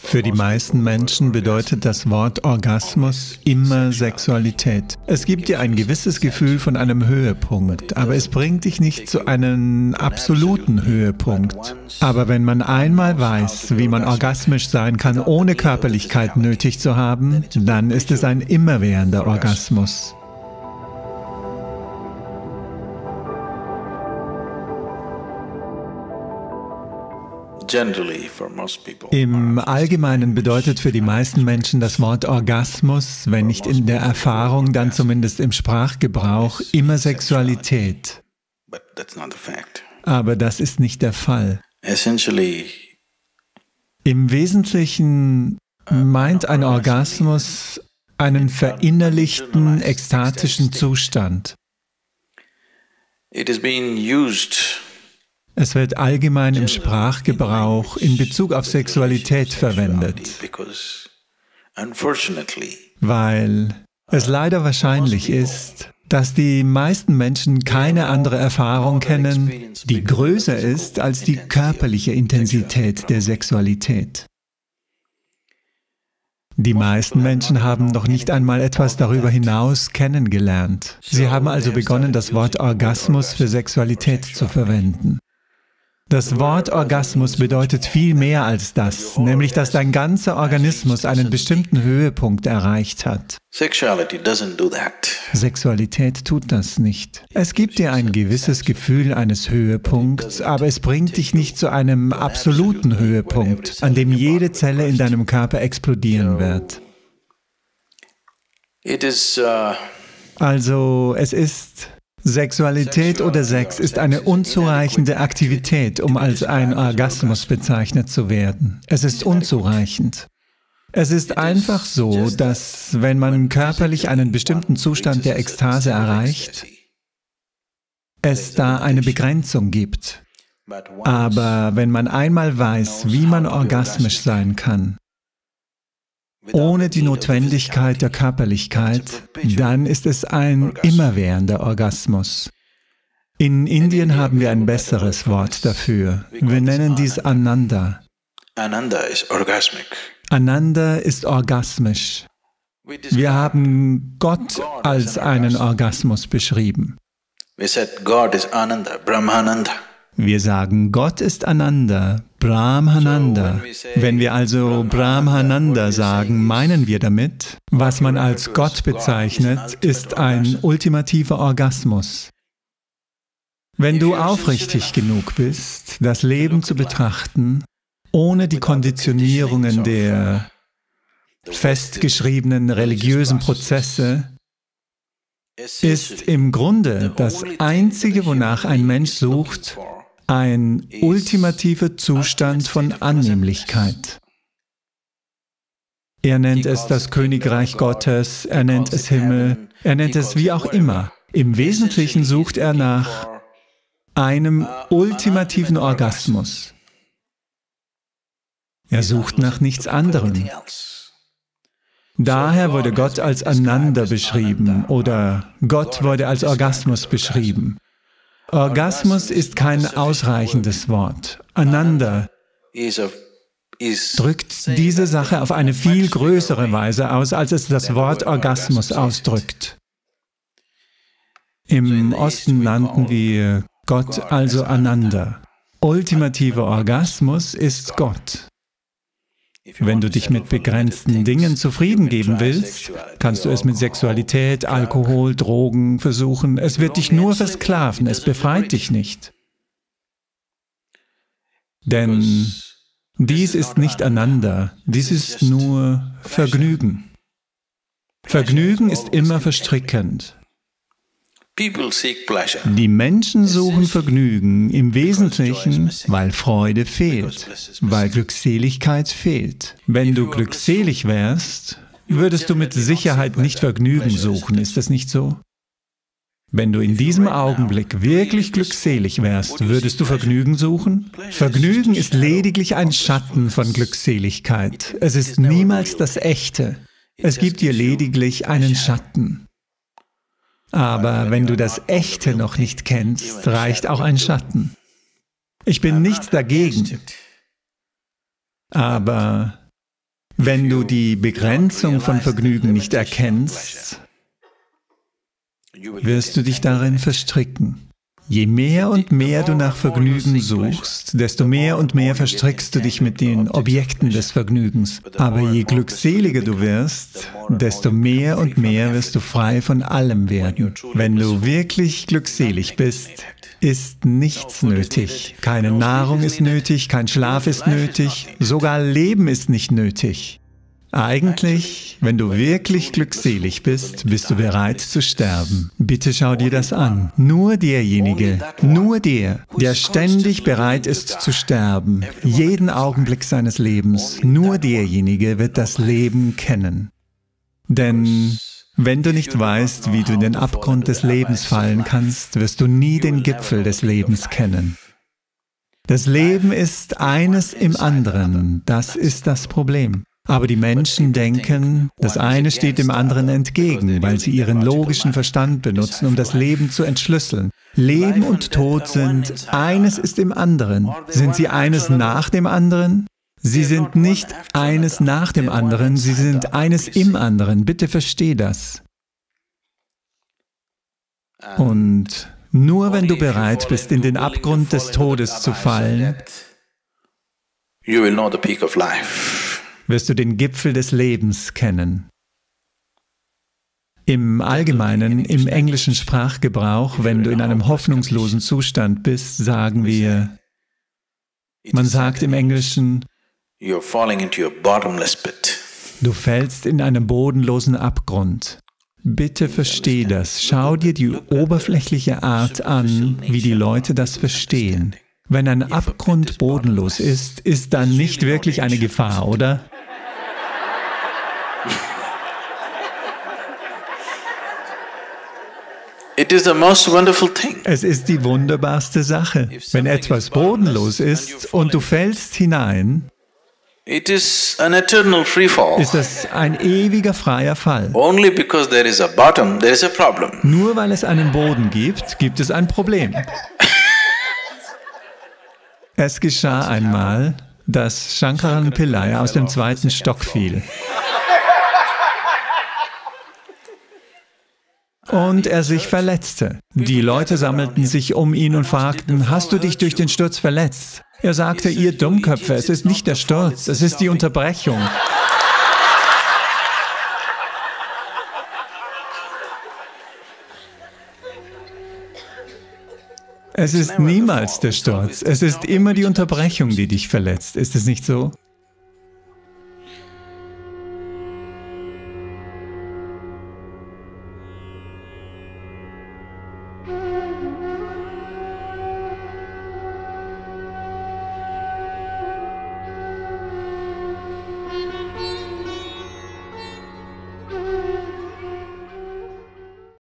Für die meisten Menschen bedeutet das Wort Orgasmus immer Sexualität. Es gibt dir ein gewisses Gefühl von einem Höhepunkt, aber es bringt dich nicht zu einem absoluten Höhepunkt. Aber wenn man einmal weiß, wie man orgasmisch sein kann, ohne Körperlichkeit nötig zu haben, dann ist es ein immerwährender Orgasmus. Im Allgemeinen bedeutet für die meisten Menschen das Wort Orgasmus, wenn nicht in der Erfahrung, dann zumindest im Sprachgebrauch, immer Sexualität. Aber das ist nicht der Fall. Im Wesentlichen meint ein Orgasmus einen verinnerlichten, ekstatischen Zustand. Es wird allgemein im Sprachgebrauch in Bezug auf Sexualität verwendet, weil es leider wahrscheinlich ist, dass die meisten Menschen keine andere Erfahrung kennen, die größer ist als die körperliche Intensität der Sexualität. Die meisten Menschen haben noch nicht einmal etwas darüber hinaus kennengelernt. Sie haben also begonnen, das Wort Orgasmus für Sexualität zu verwenden. Das Wort Orgasmus bedeutet viel mehr als das, nämlich dass dein ganzer Organismus einen bestimmten Höhepunkt erreicht hat. Sexualität tut das nicht. Es gibt dir ein gewisses Gefühl eines Höhepunkts, aber es bringt dich nicht zu einem absoluten Höhepunkt, an dem jede Zelle in deinem Körper explodieren wird. Also, Sexualität oder Sex ist eine unzureichende Aktivität, um als ein Orgasmus bezeichnet zu werden. Es ist unzureichend. Es ist einfach so, dass, wenn man körperlich einen bestimmten Zustand der Ekstase erreicht, es da eine Begrenzung gibt. Aber wenn man einmal weiß, wie man orgasmisch sein kann, ohne die Notwendigkeit der Körperlichkeit, dann ist es ein immerwährender Orgasmus. In Indien haben wir ein besseres Wort dafür. Wir nennen dies Ananda. Ananda ist orgasmisch. Wir haben Gott als einen Orgasmus beschrieben. Wir sagen, Gott ist Ananda, Brahmananda. Wenn wir also Brahmananda sagen, meinen wir damit, was man als Gott bezeichnet, ist ein ultimativer Orgasmus. Wenn du aufrichtig genug bist, das Leben zu betrachten, ohne die Konditionierungen der festgeschriebenen religiösen Prozesse, ist im Grunde das Einzige, wonach ein Mensch sucht, ein ultimativer Zustand von Annehmlichkeit. Er nennt es das Königreich Gottes, er nennt es Himmel, er nennt es wie auch immer. Im Wesentlichen sucht er nach einem ultimativen Orgasmus. Er sucht nach nichts anderem. Daher wurde Gott als Ananda beschrieben oder Gott wurde als Orgasmus beschrieben. Orgasmus ist kein ausreichendes Wort. Ananda drückt diese Sache auf eine viel größere Weise aus, als es das Wort Orgasmus ausdrückt. Im Osten nannten wir Gott also Ananda. Ultimativer Orgasmus ist Gott. Wenn du dich mit begrenzten Dingen zufrieden geben willst, kannst du es mit Sexualität, Alkohol, Drogen versuchen. Es wird dich nur versklaven, es befreit dich nicht. Denn dies ist nicht Ananda, dies ist nur Vergnügen. Vergnügen ist immer verstrickend. Die Menschen suchen Vergnügen im Wesentlichen, weil Freude fehlt, weil Glückseligkeit fehlt. Wenn du glückselig wärst, würdest du mit Sicherheit nicht Vergnügen suchen, ist das nicht so? Wenn du in diesem Augenblick wirklich glückselig wärst, würdest du Vergnügen suchen? Vergnügen ist lediglich ein Schatten von Glückseligkeit. Es ist niemals das Echte. Es gibt dir lediglich einen Schatten. Aber wenn du das Echte noch nicht kennst, reicht auch ein Schatten. Ich bin nicht dagegen. Aber Wenn du die Begrenzung von Vergnügen nicht erkennst, wirst du dich darin verstricken. Je mehr und mehr du nach Vergnügen suchst, desto mehr und mehr verstrickst du dich mit den Objekten des Vergnügens. Aber je glückseliger du wirst, desto mehr und mehr wirst du frei von allem werden. Wenn du wirklich glückselig bist, ist nichts nötig. Keine Nahrung ist nötig, kein Schlaf ist nötig, sogar Leben ist nicht nötig. Eigentlich, wenn du wirklich glückselig bist, bist du bereit zu sterben. Bitte schau dir das an. Nur derjenige, nur der ständig bereit ist zu sterben, jeden Augenblick seines Lebens, nur derjenige wird das Leben kennen. Denn wenn du nicht weißt, wie du in den Abgrund des Lebens fallen kannst, wirst du nie den Gipfel des Lebens kennen. Das Leben ist eines im anderen, das ist das Problem. Aber die Menschen denken, das eine steht dem anderen entgegen, weil sie ihren logischen Verstand benutzen, um das Leben zu entschlüsseln. Leben und Tod sind, eines ist im anderen. Sind sie eines nach dem anderen? Sie sind nicht eines nach dem anderen, sie sind eines im anderen. Bitte versteh das. Und nur wenn du bereit bist, in den Abgrund des Todes zu fallen, wirst du den Gipfel des Lebens kennen. Im Allgemeinen, im englischen Sprachgebrauch, wenn du in einem hoffnungslosen Zustand bist, sagen wir, man sagt im Englischen, du fällst in einen bodenlosen Abgrund. Bitte versteh das. Schau dir die oberflächliche Art an, wie die Leute das verstehen. Wenn ein Abgrund bodenlos ist, ist dann nicht wirklich eine Gefahr, oder? Es ist die wunderbarste Sache. Wenn etwas bodenlos ist und du fällst hinein, ist es ein ewiger freier Fall. Nur weil es einen Boden gibt, gibt es ein Problem. Es geschah einmal, dass Shankaran Pillai aus dem 2. Stock fiel. Und er sich verletzte. Die Leute sammelten sich um ihn und fragten, hast du dich durch den Sturz verletzt? Er sagte, ihr Dummköpfe, es ist nicht der Sturz, es ist die Unterbrechung. Es ist niemals der Sturz, es ist immer die Unterbrechung, die dich verletzt. Ist es nicht so?